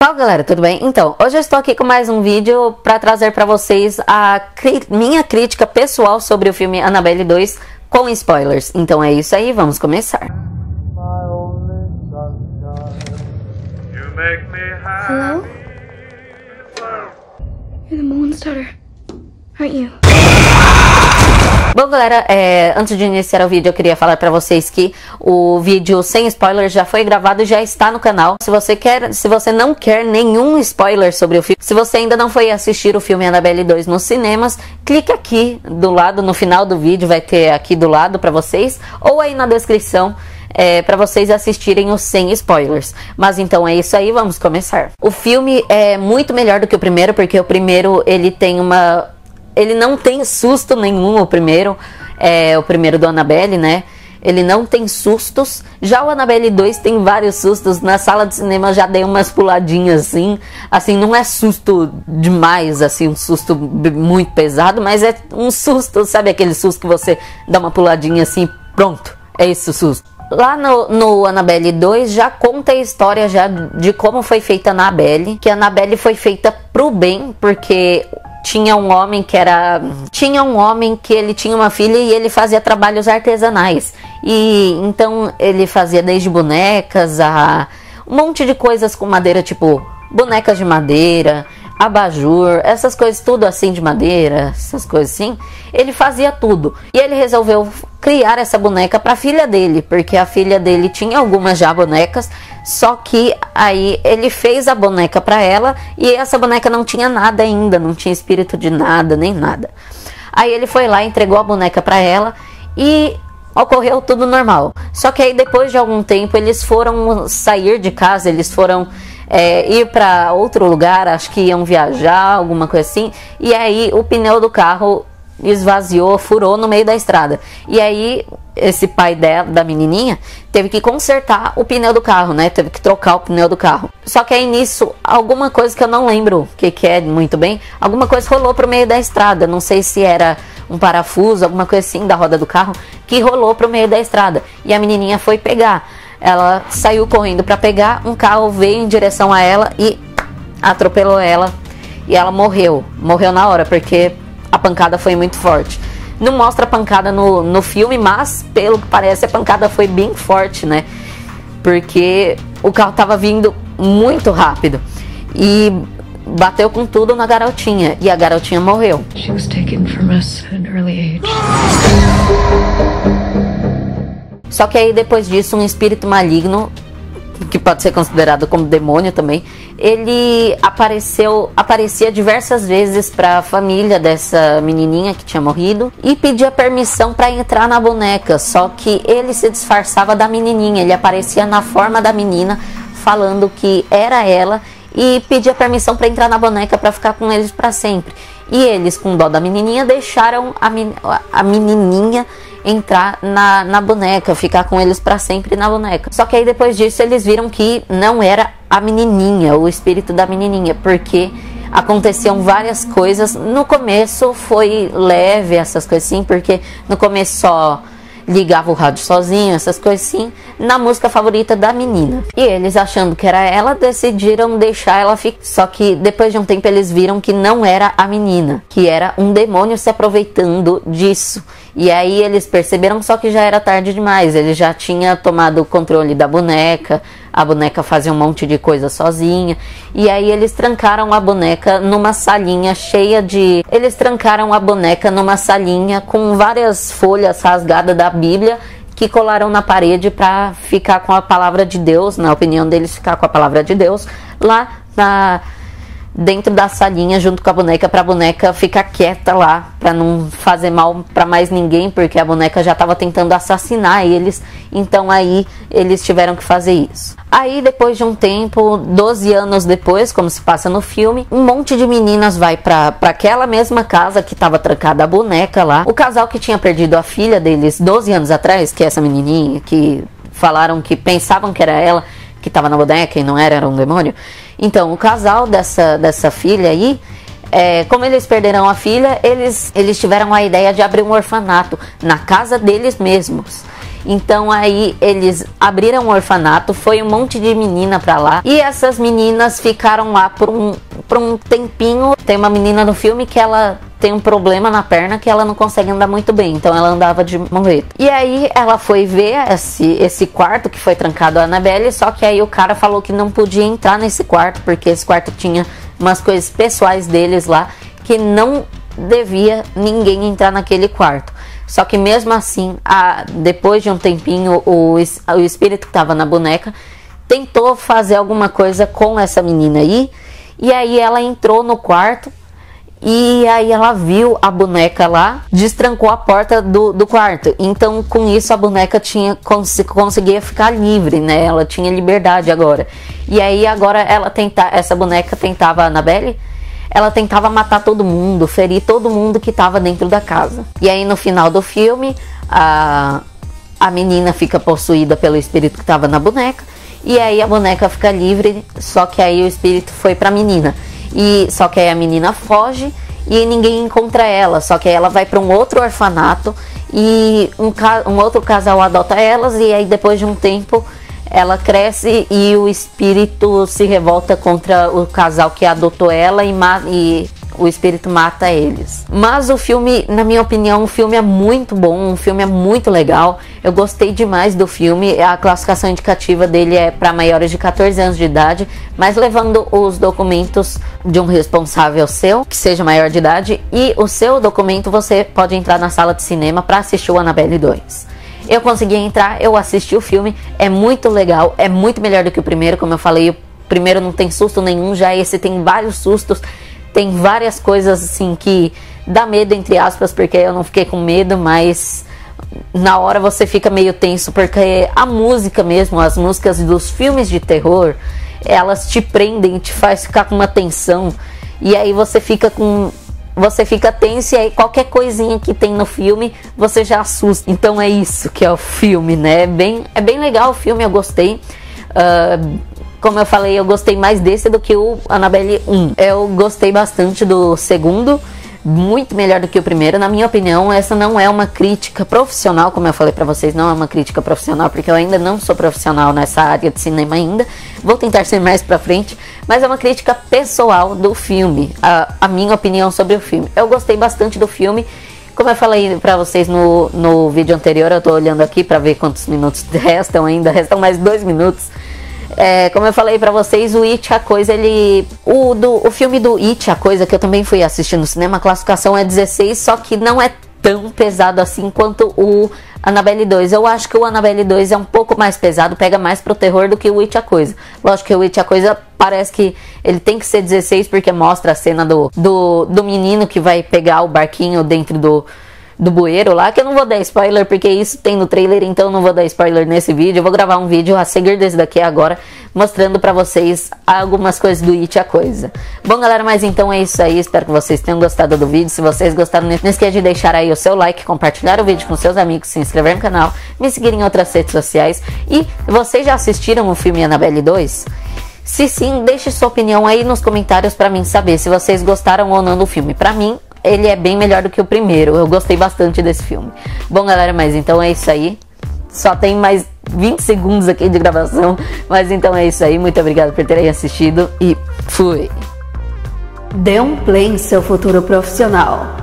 Fala galera, tudo bem? Então, hoje eu estou aqui com mais um vídeo para trazer para vocês a minha crítica pessoal sobre o filme Annabelle 2 com spoilers. Então é isso aí, vamos começar. Hello? You're the Moonstarter, aren't you? Bom galera, antes de iniciar o vídeo eu queria falar pra vocês que o vídeo sem spoilers já foi gravado e já está no canal. Se você não quer nenhum spoiler sobre o filme, se você ainda não foi assistir o filme Annabelle 2 nos cinemas, clique aqui do lado, no final do vídeo vai ter aqui do lado pra vocês, ou aí na descrição para vocês assistirem o sem spoilers. Mas então é isso aí, vamos começar. O filme é muito melhor do que o primeiro, porque o primeiro ele não tem susto nenhum, o primeiro do Annabelle, né? Ele não tem sustos. Já o Annabelle 2 tem vários sustos. Na sala de cinema já dei umas puladinhas assim, não é susto demais, assim, um susto muito pesado, mas é um susto, sabe aquele susto que você dá uma puladinha assim, pronto, é esse o susto. Lá no Annabelle 2 já conta a história já de como foi feita a Annabelle, que a Annabelle foi feita pro bem, porque tinha um homem que ele tinha uma filha e ele fazia trabalhos artesanais. E então ele fazia desde bonecas a um monte de coisas com madeira, tipo bonecas de madeira, abajur, essas coisas tudo assim de madeira, essas coisas assim. Ele fazia tudo. E ele resolveu criar essa boneca para a filha dele, porque a filha dele tinha algumas já bonecas, só que aí ele fez a boneca para ela e essa boneca não tinha nada ainda, não tinha espírito de nada, nem nada. Aí ele foi lá, entregou a boneca para ela e ocorreu tudo normal. Só que aí depois de algum tempo eles foram sair de casa, eles foram ir para outro lugar, acho que iam viajar, alguma coisa assim, e aí o pneu do carro esvaziou, furou no meio da estrada. E aí esse pai da menininha teve que consertar o pneu do carro, né? Teve que trocar o pneu do carro. Só que aí nisso, alguma coisa que eu não lembro o que é muito bem, alguma coisa rolou pro meio da estrada. Não sei se era um parafuso, alguma coisa assim da roda do carro, que rolou pro meio da estrada. E a menininha foi pegar. Ela saiu correndo para pegar, um carro veio em direção a ela e atropelou ela. E ela morreu na hora, porque a pancada foi muito forte. Não mostra a pancada no filme, mas pelo que parece a pancada foi bem forte, né? Porque o carro tava vindo muito rápido e bateu com tudo na garotinha, e a garotinha morreu. She was taken from us at an early age. Só que aí depois disso um espírito maligno, que pode ser considerado como demônio também, ele aparecia diversas vezes para a família dessa menininha que tinha morrido e pedia permissão para entrar na boneca. Só que ele se disfarçava da menininha, ele aparecia na forma da menina, falando que era ela, e pedia permissão para entrar na boneca para ficar com eles para sempre. E eles, com dó da menininha, deixaram a menininha entrar na boneca, ficar com eles pra sempre na boneca. Só que aí depois disso eles viram que não era a menininha, o espírito da menininha, porque aconteciam várias coisas. No começo foi leve, essas coisas assim, porque no começo só ligava o rádio sozinho, essas coisas assim, na música favorita da menina. E eles, achando que era ela, decidiram deixar ela ficar. Só que depois de um tempo eles viram que não era a menina, que era um demônio se aproveitando disso. E aí eles perceberam, só que já era tarde demais. Ele já tinha tomado o controle da boneca, a boneca fazia um monte de coisa sozinha. E aí eles trancaram a boneca numa salinha cheia de... Eles trancaram a boneca numa salinha com várias folhas rasgadas da Bíblia, que colaram na parede para ficar com a palavra de Deus, na opinião deles, ficar com a palavra de Deus lá dentro da salinha junto com a boneca, para a boneca ficar quieta lá, para não fazer mal para mais ninguém, porque a boneca já estava tentando assassinar eles. Então aí eles tiveram que fazer isso. Aí depois de um tempo, 12 anos depois, como se passa no filme, um monte de meninas vai para aquela mesma casa que estava trancada a boneca lá. O casal que tinha perdido a filha deles 12 anos atrás, que é essa menininha, que falaram que pensavam que era ela que estava na boneca e não era um demônio. Então o casal dessa filha aí, como eles perderam a filha, eles tiveram a ideia de abrir um orfanato na casa deles mesmos. Então aí eles abriram um orfanato, foi um monte de menina pra lá. E essas meninas ficaram lá por um tempinho. Tem uma menina no filme que ela tem um problema na perna que ela não consegue andar muito bem, então ela andava de muleta. E aí ela foi ver esse quarto que foi trancado a Annabelle, só que aí o cara falou que não podia entrar nesse quarto, porque esse quarto tinha umas coisas pessoais deles lá, que não devia ninguém entrar naquele quarto. Só que mesmo assim, depois de um tempinho, o espírito que estava na boneca tentou fazer alguma coisa com essa menina aí, e aí ela entrou no quarto. E aí ela viu a boneca lá, destrancou a porta do quarto. Então com isso a boneca conseguia ficar livre, né? Ela tinha liberdade agora. E aí agora essa boneca tentava, a Annabelle, ela tentava matar todo mundo, ferir todo mundo que estava dentro da casa. E aí no final do filme, a menina fica possuída pelo espírito que estava na boneca. E aí a boneca fica livre, só que aí o espírito foi pra menina. Só que aí a menina foge e ninguém encontra ela. Só que aí ela vai para um outro orfanato e um outro casal adota elas. E aí depois de um tempo ela cresce e o espírito se revolta contra o casal que adotou ela e o espírito mata eles. Mas o filme, na minha opinião, o filme é muito bom, o filme é muito legal. Eu gostei demais do filme. A classificação indicativa dele é para maiores de 14 anos de idade, mas levando os documentos de um responsável seu, que seja maior de idade, e o seu documento, você pode entrar na sala de cinema para assistir o Annabelle 2. Eu consegui entrar, eu assisti o filme, é muito legal, é muito melhor do que o primeiro, como eu falei. O primeiro não tem susto nenhum, já esse tem vários sustos. Tem várias coisas assim que dá medo, entre aspas, porque eu não fiquei com medo, mas na hora você fica meio tenso, porque a música mesmo, as músicas dos filmes de terror, elas te prendem, te faz ficar com uma tensão, e aí você fica tenso, e aí qualquer coisinha que tem no filme, você já assusta. Então é isso que é o filme, né? É bem legal o filme, eu gostei. Como eu falei, eu gostei mais desse do que o Annabelle 1. Eu gostei bastante do segundo, muito melhor do que o primeiro. Na minha opinião, essa não é uma crítica profissional, como eu falei pra vocês, não é uma crítica profissional, porque eu ainda não sou profissional nessa área de cinema ainda. Vou tentar ser mais pra frente, mas é uma crítica pessoal do filme, a minha opinião sobre o filme. Eu gostei bastante do filme. Como eu falei pra vocês no vídeo anterior, eu tô olhando aqui pra ver quantos minutos restam ainda, restam mais 2 minutos. Como eu falei pra vocês, o It, a Coisa, o filme do It, a Coisa, que eu também fui assistir no cinema, a classificação é 16, só que não é tão pesado assim quanto o Annabelle 2. Eu acho que o Annabelle 2 é um pouco mais pesado, pega mais pro terror do que o It, a Coisa. Lógico que o It, a Coisa, parece que ele tem que ser 16 porque mostra a cena do menino que vai pegar o barquinho dentro do bueiro lá, que eu não vou dar spoiler porque isso tem no trailer, então eu não vou dar spoiler nesse vídeo. Eu vou gravar um vídeo a seguir desse daqui agora, mostrando pra vocês algumas coisas do It, a Coisa. Bom, galera, mas então é isso aí, espero que vocês tenham gostado do vídeo. Se vocês gostaram, não esqueça de deixar aí o seu like, compartilhar o vídeo com seus amigos, se inscrever no canal, me seguir em outras redes sociais. E vocês já assistiram o filme Annabelle 2? Se sim, deixe sua opinião aí nos comentários pra mim saber se vocês gostaram ou não do filme. Pra mim, ele é bem melhor do que o primeiro. Eu gostei bastante desse filme. Bom, galera, mas então é isso aí. Só tem mais 20 segundos aqui de gravação. Mas então é isso aí. Muito obrigado por terem assistido e fui! Dê um play em seu futuro profissional.